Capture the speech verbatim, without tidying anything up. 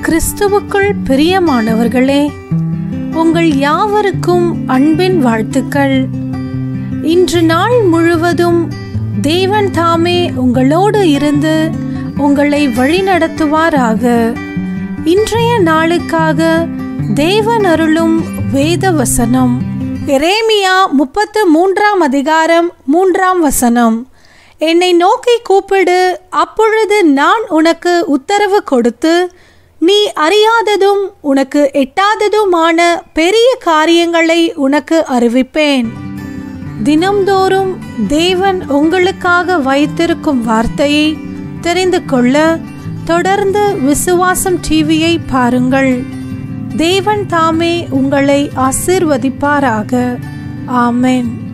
கிறிஸ்துவுக்குள் பிரியமானவர்களே, உங்கள் யாவருக்கும் அன்பின் வாழ்த்துக்கள். இன்று நாள் முழுவதும் தேவன் தாமே உங்களோடு இருந்து உங்களை வழிநடத்துவாராக. இன்றைய நாளுக்காக தேவன் அருளும் வேத வசனம் எரேமியா முப்பத்து மூன்றாம் அதிகாரம் மூன்றாம் வசனம். என்னை நோக்கி கூப்பிடு, அப்பொழுது நான் உனக்கு உத்தரவு கொடுத்து நீ அறியாததும் உனக்கு எட்டாததுமான பெரிய காரியங்களை உனக்கு அறிவிப்பேன். தினம்தோறும் தேவன் உங்களுக்காக வைத்திருக்கும் வார்த்தையை தெரிந்து கொள்ள தொடர்ந்து விசுவாசம் டிவியை பாருங்கள். தேவன் தாமே உங்களை ஆசீர்வதிப்பாராக. ஆமென்.